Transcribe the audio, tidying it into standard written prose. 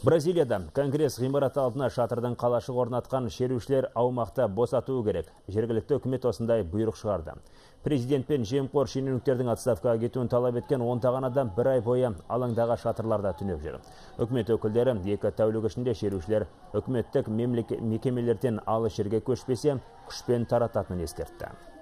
Бразилияда Конгресс ғимараты алдына шатырдың қалашық орнатқан шерушілер аумақты босатуы керек. Жергілікті үкімет осындай бұйрық шығарды. Президент пен жемқор шенеуніктердің отставкаға кетуін талап еткен ондаған адам бір ай бойы алаңдағы шатырларда түнеп жүр. Үкімет өкілдері 2 тәулік ішінде шерушілер үкіметтік мекемелерден алыс жерге көшпесе, күшпен тарататынын ескертті.